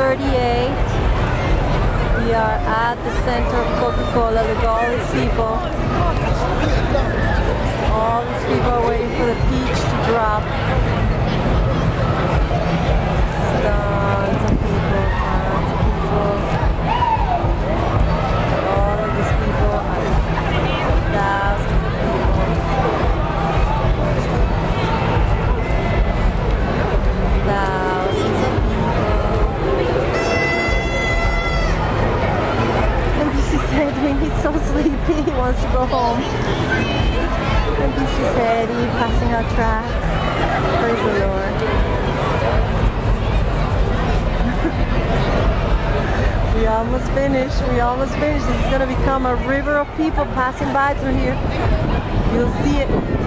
38. We are at the center of Coca-Cola. Look at all these people. All these people are waiting for the peach to drop. Tons of people, tons of people. All of these people are thousands of people. Thousands of people. NBC said he's so sleepy, he wants to go home. NBC said he's passing out tracks. Praise the Lord. We almost finished. We almost finished. This is going to become a river of people passing by through here. You'll see it.